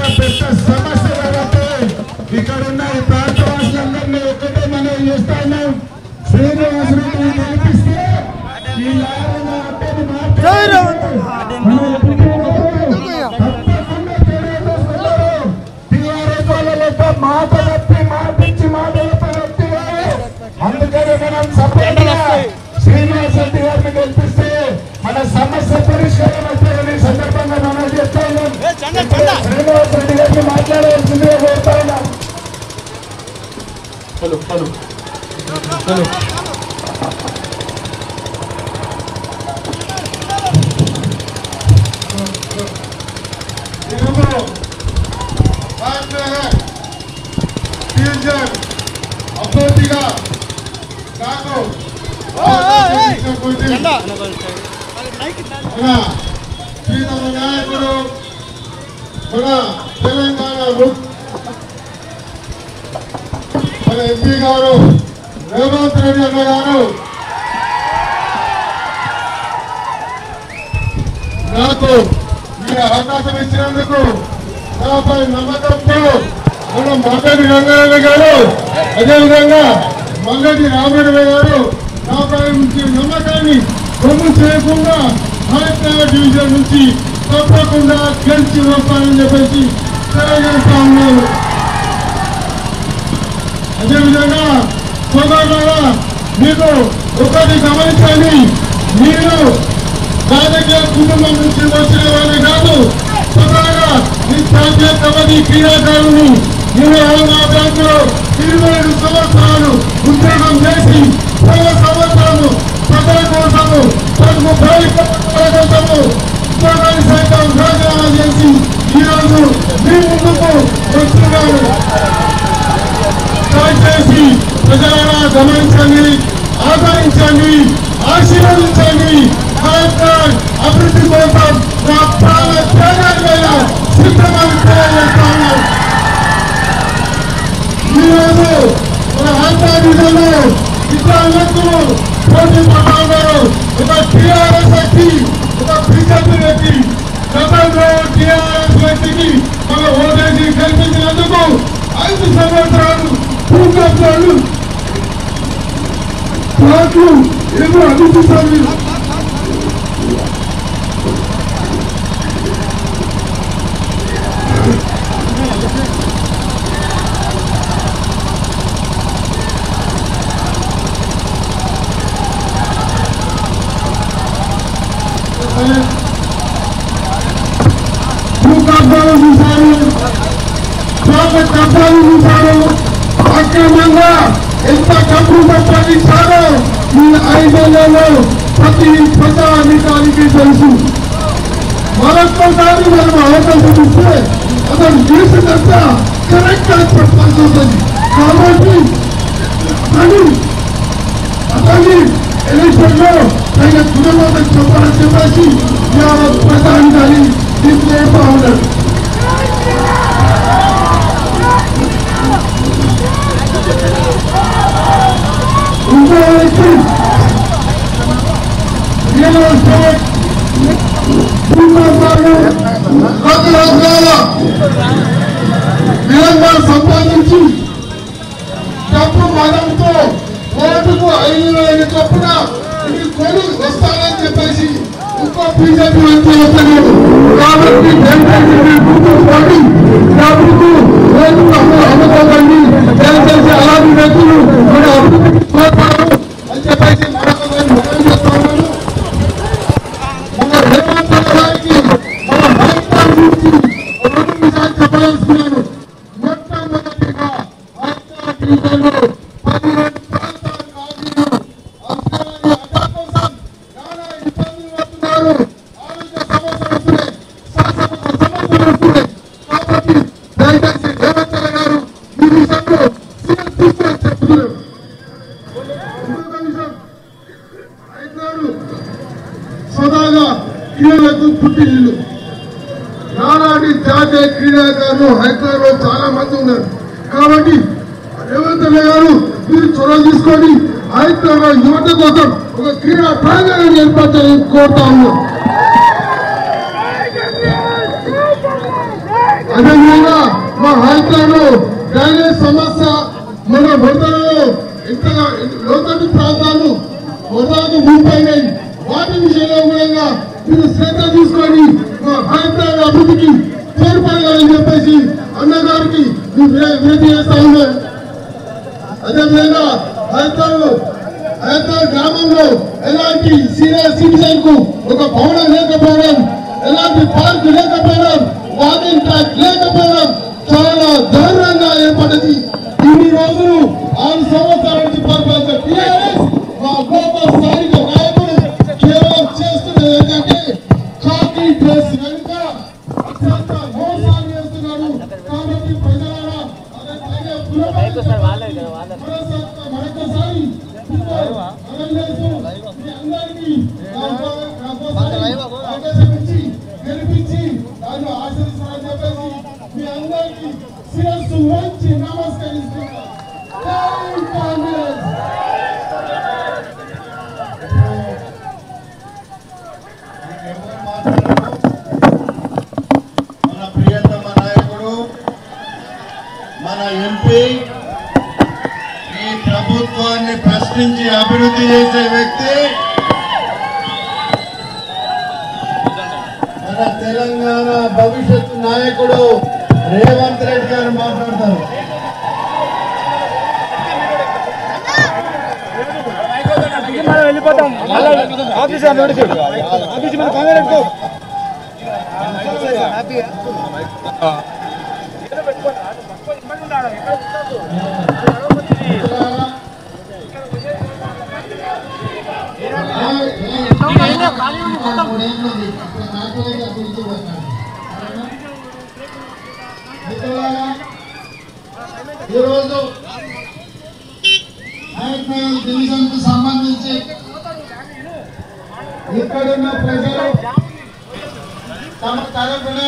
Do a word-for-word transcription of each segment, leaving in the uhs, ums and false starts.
పెద్ద సమస్య కాబట్టి ఇక్కడ ఉన్న ఈ ప్రాంతవాసులందరినీ ఒకటే మనం చేస్తున్నాం. శ్రీనివాసరెడ్డిని గెలిపిస్తే ఈ లాయర్ అడ్డని టీఆర్ఎస్ వాళ్ళ మాట తప్పి మాటించి మాట అందుకని మనం సపరేట్గా శ్రీనివాసరెడ్డి గారిని గెలిపిస్తే మన సమస్య పరిష్కారం అవుతుందని సందర్భంగా మనం చేస్తా ఉన్నాం. శ్రీనివాసరెడ్డి గారిని మాట్లాడాల్సిందిగా కోరుతా ఉన్నాం. హలో హలో హలో అభ్యర్థిగా నాకు శ్రీతమ నాయకుడు మన తెలంగాణ మన ఎంపీ గారు రేవంత్ రెడ్డి అన్న గారు నాకు ఈ అవకాశం ఇచ్చినందుకు నాపై నమ్మకంతో మన మగటి రంగారాయణ గారు అదేవిధంగా మంగటి రామరెడ్డి గారు నాపై నుంచి నమ్మకాన్ని కొమ్ము చేయకుండా హైదరాబాద్ డివిజన్ నుంచి తప్పకుండా గెలిచి వస్తానని చెప్పేసి తెలియజేస్తా ఉన్నారు. అదేవిధంగా సోదరులారా మీకు ఒకటి గమనించండి, మీరు రాజకీయ కుటుంబం నుంచి వచ్చిన వారిని కాదు, స్వతహాగా ఈ జాతీయ కబడ్డీ క్రీడాకారుని నేను మా బ్యాంకులో ఇరవై ఐదు సంవత్సరాలు ఉద్యోగం చేసి పది సంవత్సరాలు ప్రజల కోసము తనకు బయట కోసము ఉద్యోగాన్ని సైతం రాజీనామా చేసి ఈరోజు మీ ముందుకు వస్తున్నాను. దయచేసి ప్రజలను గమనించండి, ఆదరించండి, ఆశీర్వదించండి. కలెక్టర్ అభివృద్ధి కోసం నా ప్రాణ త్యాగాలైనా సిద్ధమని తెలియజేస్తాను. ఈరోజు మన హైదరాబాద్లో ఇద్దరు వ్యక్తులు పోటీ పడ్డారు. ఒక టీఆర్ఎస్ వ్యక్తి, ఒక బీజేపీ వ్యక్తి. గతంలో టీఆర్ఎస్ వ్యక్తికి మన ఓటేసి గెలిపించినందుకు ఐదు సంవత్సరాలు భూకబ్జాలు ప్లాట్లు ఏమో అందించాలి. భూకబ్జాలు చూశారు, ప్లాట్ల కబ్జాలు చూశారు, అక్రమంగా ఎంత డబ్బు సంపాదించారో ఈ ఐదేళ్లలో ప్రతి ప్రజాధికారికి తెలుసు. మరొక్కసారి మనం అవకాశం ఇస్తే అతను చేసినంత కరెక్ట్ గా చెప్పాల్సి ఉంటుంది. కాబట్టి అతని అతన్ని ఎలక్షన్ లో ఆయన కుటుంబాన్ని చెప్పాలని చెప్పేసి ప్రధాని తీసుకునేస్తా ఉన్నాడు. ఇంకో వ్యక్తి రియల్ ఎస్టేట్ నిరంతర సంపాదించి డబ్బు మనంతో ఓటుకు ఐదు వేల చొప్పున ఇది కొని వస్తానని చెప్పేసి ఇంకో బీజేపీ వ్యక్తి వస్తున్నాడు. కాబట్టి గుర్తుంచుకోండి, డబ్బుకు ఓటుకు అమ్ముకోకండి. దయచేసి అలాంటి వ్యక్తులు మన అభివృద్ధికి తోడ్పడరు అని చెప్పేసి మరొకసారి మనం చేస్తా ఉన్నాను. మన రేవంత్ గారికి మన హైదరాబాద్ గురించి రెండు విషయాలు చెప్పదలుచుకున్నాను. మొట్టమొదటిగా హైదరాబాద్ డివిజన్లో పదిహేను ప్రాంతాల కాలనీలు అవసరమైన అడ్డా కోసం నానా ఇబ్బందులు పడుతున్నారు. ఆరోగ్య సమస్యలు వస్తున్నాయి, శాసన సమస్యలు వస్తున్నాయి. కాబట్టి దయచేసి రేవంత్ గారు ఈ విషయంలో సీఎం తీసుకొని చెప్తున్నారు. సదాగా క్రీడలకు పుట్టిల్లు. నానాటి జాతీయ క్రీడాకారులు హైదరాబాద్ లో చాలా మంది ఉన్నారు. కాబట్టి రేవంత్ గారు మీరు చొరవ తీసుకొని హైదరాబాద్ యువత కోసం ఒక క్రీడా ప్రాంగణాన్ని ఏర్పరచాలని కోరుతా ఉన్నాం. అదేవిధంగా మా హైదరాబాద్లో డ్రైనేజ్ సమస్య మన వరదలలో ఇంతగా లోతట్టు ప్రాంతాలు వరదలకు ముంపైనాయి. వాటి విషయంలో కూడా మీరు శ్రద్ధ తీసుకొని మా హైదరాబాద్ అభివృద్ధికి తోడ్పడాలని చెప్పేసి అన్నగారికి వినతి చేస్తా ఉన్నారు. అదేవిధంగా హైదరాబాద్ హైదరాబాద్ గ్రామంలో ఎలాంటి సీనియర్ సిటిజన్ కు ఒక భవనం లేకపోవడం, ఎలాంటి పార్క్ లేకపోవడం, వాకింగ్ ట్రాక్ లేకపోవడం చాలా దారుణంగా ఏర్పడింది. ఇన్ని రోజులు ఆరు సంవత్సరాల నుంచి పరిపాలించిన టీఆర్ఎస్ మా గొప్ప స్థానిక నాయకుడు కేవలం చేస్తున్నది ఏంటంటే కాకి డ్రెస్ వెనుక అత్యంత మోసాలు చేస్తున్నాడు. కాబట్టి ప్రజలారా మరొకసారి అవకాశం ఇచ్చి గెలిపించి దాన్ని ఆశీర్వదిస్తారని చెప్పేసి మీ అందరికీ శిరస్సు వంచి నమస్కరిస్తున్నా. జై కాంగ్రెస్. మన ప్రియతమ నాయకుడు, మన ఎంపీ, ఈ ప్రభుత్వాన్ని ప్రశ్నించి అభివృద్ధి చేసే వ్యక్తి మన తెలంగాణ భవిష్యత్తు నాయకుడు రేవంత్ రెడ్డి గారు మాట్లాడతారు. వెళ్ళిపోతాం ఆఫీస్ ఆఫీస్ మన కాంగ్రెస్ ఈరోజు హైదరాబాద్ డివిజన్ కు సంబంధించి ఇక్కడున్న ప్రజలు తమ తరపున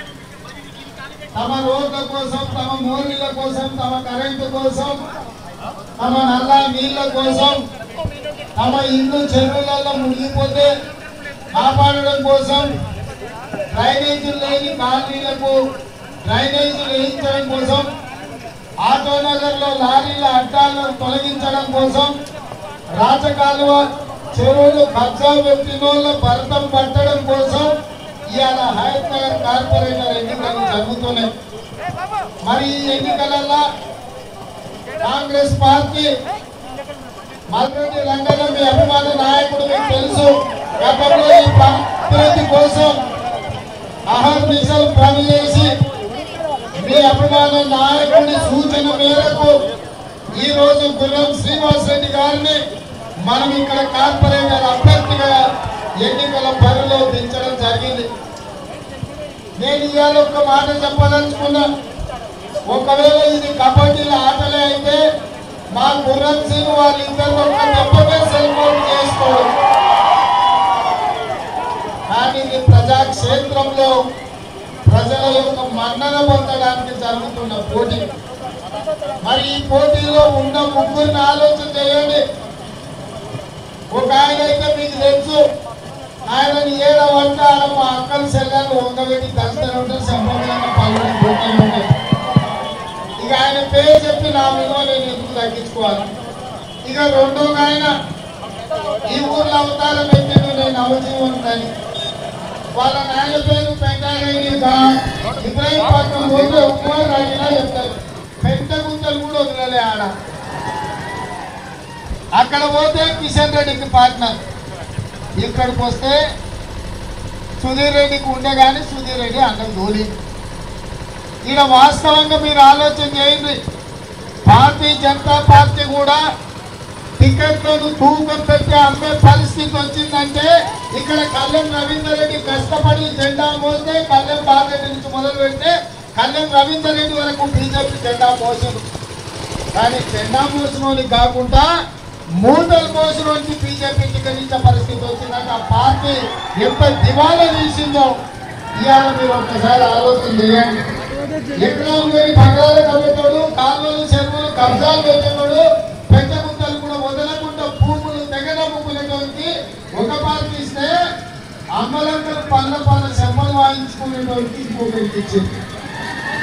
తమ రోడ్ల కోసం, తమ మోరీల కోసం, తమ కరెంటు కోసం, తమ నల్ల నీళ్ల కోసం, తమ ఇల్లు చెరువులలో మునిగిపోతే కాపాడడం కోసం, డ్రైనేజీలు లేని కాలనీలకు డ్రైనేజీలు వేయించడం కోసం, ఆటోనగర్ లో లారీల అడ్డాలను తొలగించడం కోసం, రాచకాలువ చెరువులు కబ్జా వ్యక్తిలో భరతం పట్టడం కోసం ఇవాళ హైదరాబాద్ కార్పొరేటర్ ఎన్నికలు జరుగుతున్నాయి. మరి ఈ ఎన్నికలలో కాంగ్రెస్ పార్టీ మల్రెడ్డి రంగన్న మీ అభిమాన నాయకుడు మీకు తెలుసు. గతంలో ఈ అభివృద్ధి కోసం అహర్నిశలు పనిచేసి మీ అభిమాన నాయకుడి సూచన మేరకు ఈ రోజు గుర్రం శ్రీనివాస్ రెడ్డి గారిని మనం ఇక్కడ కార్పొరేటర్ అభ్యర్థిగా ఎన్నికల బరిలో దించడం జరిగింది. నేను ఇవాళ ఒక్క మాట చెప్పదలుచుకున్నా. ఒకవేళ ఇది కబడ్డీల ఆటలే అయితే మా గుర్రం సింగ్ వాళ్ళిద్దరు ఒక దెబ్బకే సెల్ఫోన్ చేసుకోవడం, కానీ ఇది ప్రజాక్షేత్రంలో ప్రజల యొక్క మన్నన పొందడానికి జరుగుతున్న పోటీ. మరి ఈ పోటీలో ఉన్న ముగ్గురిని ఆలోచన చేయండి. ఒక ఆయన అయితే మీకు తెలుసు, ఆయనని ఏడవంట మా అక్కల సెల్లాన్ని వంగబెట్టి దళితలు ఉంటారు, సంబంధంగా పనులు పోటీలు ఉంటాయి. ఇక ఆయన పేరు చెప్పి నా మీద నేను ఎందుకు తగ్గించుకోవాలి. ఇక రెండో ఆయన ఈ ఊర్లో అవతారం పెట్టాను నేను అవజీవనుడని. వాళ్ళ నాయన పేరు పెంకారెడ్డి ఇబ్రాహీంపట్నం పోతే ఉమ్మడి రాగినా చెప్తారు. పెద్ద గుంతలు కూడా వదిలలే ఆడ. అక్కడ పోతే కిషన్ రెడ్డికి పార్ట్నర్, ఇక్కడికి వస్తే సుధీర్ రెడ్డికి ఉండే కానీ సుధీర్ రెడ్డి అన్నం దోలి. ఈడ వాస్తవంగా మీరు ఆలోచన చేయండి. భారతీయ జనతా పార్టీ కూడా టికెట్లను తూకం పెట్టి అమ్మే పరిస్థితి వచ్చిందంటే ఇక్కడ కళ్యాణ్ రవీందర్ రెడ్డి కష్టపడి జెండా మోస్తే కళ్యాణ్ బాలరెడ్డి నుంచి మొదలు పెడితే కళ్యాణ్ రవీందర్ రెడ్డి వరకు బీజేపీ జెండా మోసదు. కానీ జెండా మోసిన కాకుండా మూటలు మోసిన బీజేపీ టికెట్ ఇచ్చే పరిస్థితి వచ్చిందంటే ఆ పార్టీ ఎంత దివాలా తీసిందో ఇవాళ మీరు ఒక్కసారి ఆలోచన చేయండి. ఎకరాలు పోయి బంగారు కమ్మేటోడు, కాలువలు చెరువులు కబ్జాలు పెట్టేవాడు, పెద్ద గుంతలు కూడా వదలకుండా భూములు తెగన భూములకి ఒక పార్టీ ఇస్తే అమ్మలందరూ పళ్ళ పళ్ళ శమ్మలు వాయించుకునేటోడికి ఇంకొకరికి ఇచ్చింది.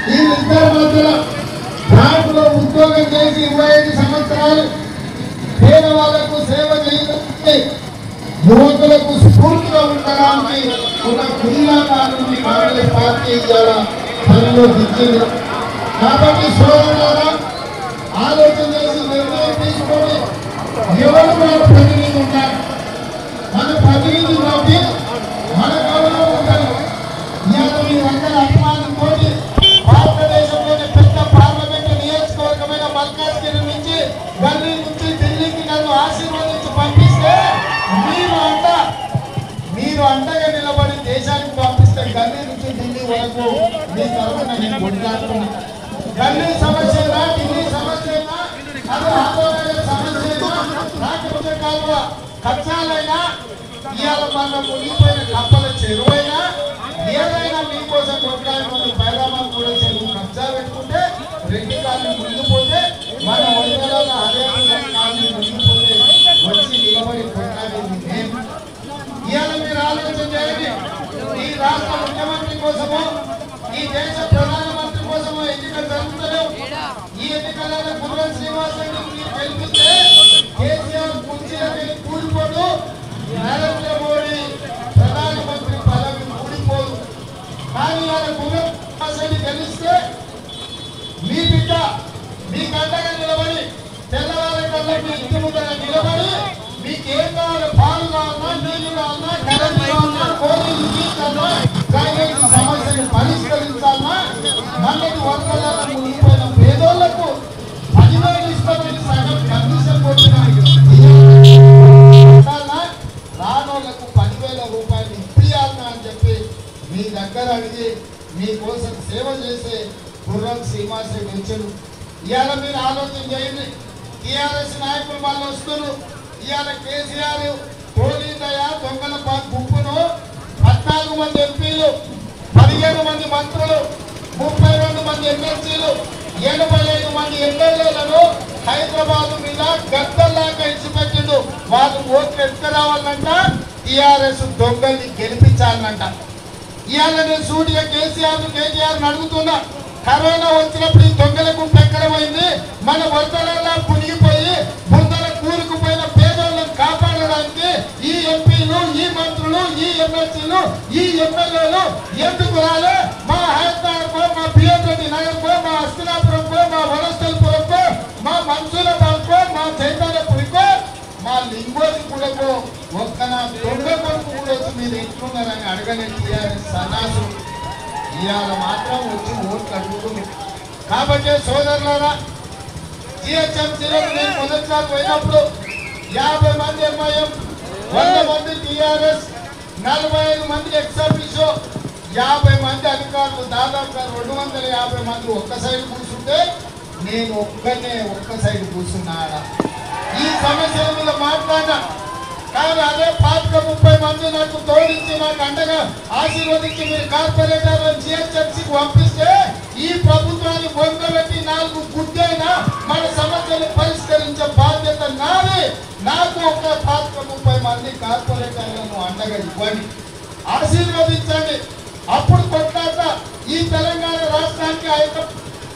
వీళ్ళిద్దరి మధ్యలో బ్యాంకులో ఉద్యోగం చేసి ఇరవై ఐదు సంవత్సరాలు పేదవాళ్లకు సేవ చేయడానికి యువకులకు స్ఫూర్తిగా ఉండడానికి ఒక క్రీడాకారుని కాంగ్రెస్ పార్టీ ఇవాళ పనిలో దిచ్చింది. కాబట్టి సోదరులారా ఆలోచన చేసి నిర్ణయం తీసుకొని ఎవరు మన ప్రతినిధి ఉంటారు, మన ప్రతినిధి బట్టి మన గౌరవం ఉంటారు. ఇవాళ మీ అందరి అభిమానంతో భారతదేశంలోని పెద్ద పార్లమెంట్ నియోజకవర్గమైన మల్కాజ్గిరి నుంచి గల్లీ నుంచి ఢిల్లీకి నన్ను ఆశీర్వదించి పంపిస్తే మీరు అంట మీరు అంటగా నిలబడి దేశానికి పంపిస్తే గల్లీ నుంచి ఢిల్లీ వరకు మీ తరఫున నేను కొట్లాడుతున్నా. గల్లీ సమస్యనా, ఢిల్లీ సమస్యనా, అది ఆందోళన సమస్యనా, రాకపోతే కాలువ కక్షాలైనా, ఇవాళ మన మునిగిపోయిన కప్పల చెరువైనా ఏదైనా మీకోసం కొట్లాడుకుని బైరామాలు కూడా చెరువు కబ్జా పెట్టుకుంటే రెండు కాళ్ళు ముందుపోతే మన వందల అదే కాళ్ళు ముందుపోతే వచ్చి నిలబడి కొట్లాడేది మేము. ఇవాళ మీరు ఆలోచన చేయండి, ఈ రాష్ట్ర ముఖ్యమంత్రి కోసము ఈ దేశ ప్రధానమంత్రి కోసము ఎన్నికలు జరుగుతలేవు. ఈ ఎన్నికలలో గుర్రం శ్రీనివాస్ రెడ్డిని గెలిపిస్తే కేసీఆర్ కుర్చీలకి కూలిపోదు, నరేంద్ర మోడీ ప్రధానమంత్రి పదవి కూలిపోదు. కానీ ఆయన గుర్రం శ్రీనివాస్ రెడ్డి గెలిస్తే మీ బిడ్డ మీ గంటగా నిలబడి తెల్లవారి కల్లా మీ ఇంటి ముందర నిలబడి మీకు ఏం కావాలి, పాలు కావాలన్నా, నీళ్లు కావాలన్నా, కరెంట్ కావాలన్నా, కోరికలు తీర్చాలన్నా, డ్రైనేజ్ సమస్యను పరిష్కరించాలన్నా, మళ్ళీ వర్గాల మునిగిపోయిన పేదోళ్లకు పదివేలు ఇస్తామని సగం కమిషన్ కొట్టిన రానోళ్లకు పదివేల రూపాయలు ఇప్పియాలన్నా అని చెప్పి మీ దగ్గర అడిగి మీకోసం సేవ చేసే గుర్రం శ్రీనివాస్ రెడ్డి వచ్చారు. ఇవాళ మీరు ఆలోచన చేయండి, టీఆర్ఎస్ నాయకులు వాళ్ళు వస్తున్నారు. ఇవాళ కేసీఆర్ పోలీదయా దొంగల గుంపును పద్నాలుగు మంది ఎంపీలు, పదిహేను మంది మంత్రులు, ముప్పై రెండు మంది ఎమ్మెల్సీలు, ఎనభై ఐదు మంది ఎమ్మెల్యేలను హైదరాబాద్ మీద గద్దల్లాగా ఇచ్చిపెట్టిండు. వాళ్ళు ఓట్లు ఎత్తుకు రావాలంట, టీఆర్ఎస్ దొంగల్ని గెలిపించాలంట. ఇవాళ నేను సూటిగా కేసీఆర్ కేటీఆర్ అడుగుతున్నా, కరోనా వచ్చినప్పుడు ఈ దొంగల గుంపు ఎక్కడమైంది? మన వరదలలో పునిగిపోయి బుందల కూరుకుపోయిన పేదోళ్ళను కాపాడడానికి ఈ ఎంపీలు, ఈ మంత్రులు, ఈ ఎమ్మెల్సీలు, ఈ ఎమ్మెల్యేలు ఎందుకు రాలే? మా హైదరాబాద్కో, మా పిఎంరెడ్డి నగర్కో, మా అస్తినాపురంకో, మా వనస్థలపురంకో, మా మన్సూరాబాద్కో, మా చైతన్యపురికో, మా లింగోజి కూడకో ఒక్క నా దొంగ కొడుకు కూడా వచ్చి మీరు ఎట్లున్నారని అడగలేదు టీఆర్ఎస్ సన్నాసు. ఇవాళ మాత్రం వచ్చి ఓట్లు అడుగుతుంది. కాబట్టి సోదరులారా, జిహెచ్ఎంసీలో నేను మొదటిసారి పోయినప్పుడు యాభై మంది ఎంఐఎం, వంద మంది టీఆర్ఎస్, నలభై ఐదు మంది ఎక్సర్వీసో, యాభై మంది అధికారులు, దాదాపుగా రెండు వందల యాభై మంది ఒక్క సైడ్ కూర్చుంటే నేను ఒక్కనే ఒక్క సైడ్ కూర్చున్నాడా. ఈ సమస్యల మీద మాట్లాడినా. కానీ అదే పాతిక ముప్పై మంది నాకు తోడించి నాకు అండగా ఆశీర్వదించి మీరు కార్పొరేటర్ జిహెచ్ఎంసీకి పంపిస్తే ఈ ప్రభుత్వాన్ని బొంగబెట్టి నాలుగు గుడ్డైనా మన సమస్యలు పరిష్కరించే బాధ్యత నాది. నాకు ఒక పాతిక ముప్పై మంది కార్పొరేటర్లను అండగా ఇవ్వండి, ఆశీర్వదించండి. అప్పుడు కొట్లాట ఈ తెలంగాణ రాష్ట్రానికి ఆ యొక్క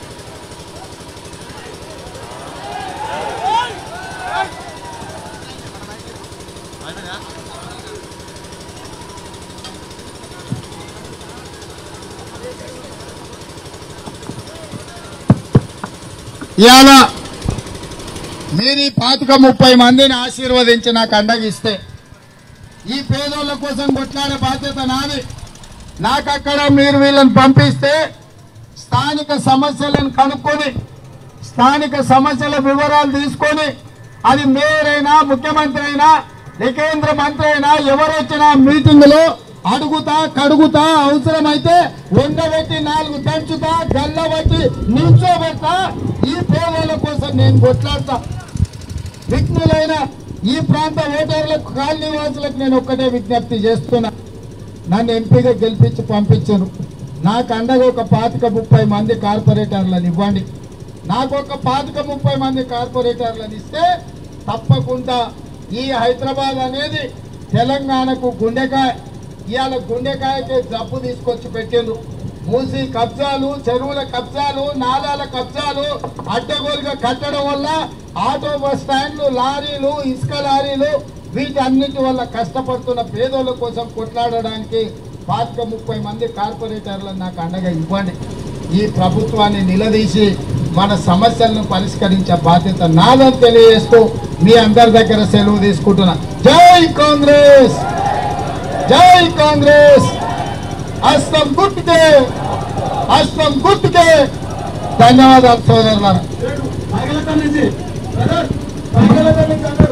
ఇవాళ మీరు ఈ పాతిక ముప్పై మందిని ఆశీర్వదించి నాకు అండగిస్తే ఈ పేదోళ్ళ కోసం కొట్లాడే బాధ్యత నాది. నాకు అక్కడ మీరు వీళ్ళని పంపిస్తే స్థానిక సమస్యలను కనుక్కొని స్థానిక సమస్యల వివరాలు తీసుకొని అది మేయర్ అయినా, ముఖ్యమంత్రి అయినా, కేంద్ర మంత్రి అయినా ఎవరు వచ్చినా మీటింగ్లో అడుగుతా, కడుగుతా, అవసరమైతే వండబెట్టి నాలుగు దంచుతా, గల్లబట్టి నిల్చోబెడతా. ఈ పేదల కోసం నేను కొట్లాడతా. విఘ్నులైన ఈ ప్రాంత ఓటర్లకు, కాలనీ వాసులకు నేను ఒక్కటే విజ్ఞప్తి చేస్తున్నా. నన్ను ఎంపీగా గెలిపించి పంపించారు. నాకు అండగా ఒక పాతిక ముప్పై మంది కార్పొరేటర్లను ఇవ్వండి. నాకు ఒక పాతిక ముప్పై మంది కార్పొరేటర్లను ఇస్తే తప్పకుండా ఈ హైదరాబాద్ అనేది తెలంగాణకు గుండెకాయ. ఇవాళ గుండెకాయకి జబ్బు తీసుకొచ్చి పెట్టిండ్రు. మూసి కబ్జాలు, చెరువుల కబ్జాలు, నాలాల కబ్జాలు అడ్డగోలుగా కట్టడం వల్ల ఆటో బస్ స్టాండ్లు, లారీలు, ఇసుక లారీలు వీటన్నిటి వల్ల కష్టపడుతున్న పేదోళ్ళ కోసం కొట్లాడడానికి పాతిక ముప్పై మంది కార్పొరేటర్లను నాకు అండగా ఇవ్వండి. ఈ ప్రభుత్వాన్ని నిలదీసి మన సమస్యలను పరిష్కరించే బాధ్యత నాదని తెలియజేస్తూ మీ అందరి దగ్గర సెలవు తీసుకుంటున్నా. జై కాంగ్రెస్, జై కాంగ్రెస్. హస్తం గుర్తుకే, హస్తం గుర్తుకే. ధన్యవాదాలు సోదరులారా.